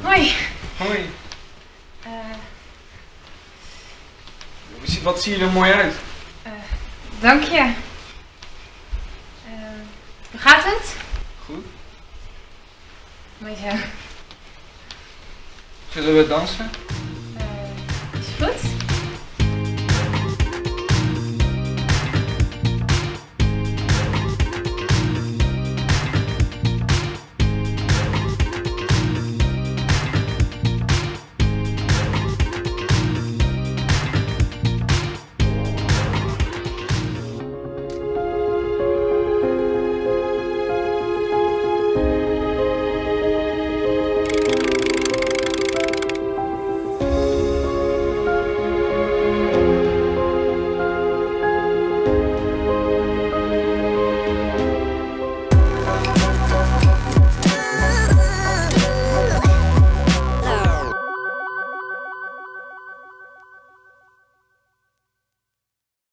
Hoi. Hoi. Wat zie je er mooi uit? Dank je. Hoe gaat het? Goed. Mooi zo. Zullen we dansen? Is goed?